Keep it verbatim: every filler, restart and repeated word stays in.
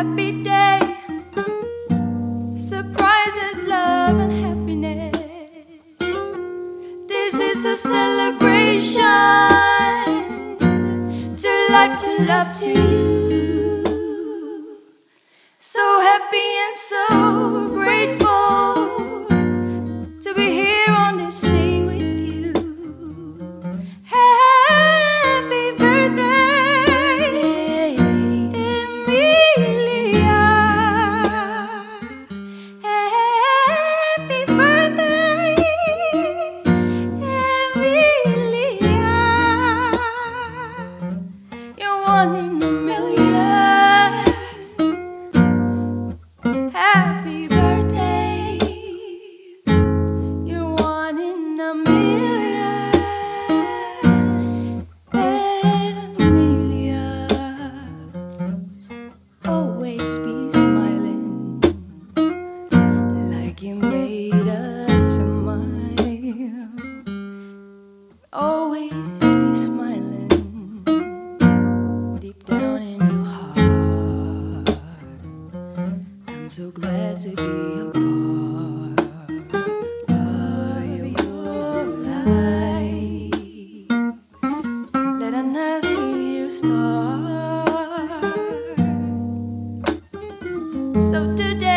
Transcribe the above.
happy day, surprises, love and happiness. This is a celebration, to life, to love, to you. So happy and so grateful to be here on this day with you. Happy birthday, Emilia. Happy birthday, Emilia. You're one in a million. Happy birthday. You're one in a million. Emilia. Always be smiling, like you made us smile. Always be smiling, deep down in your heart. I'm so glad to be a part of your life. Let another year start. So today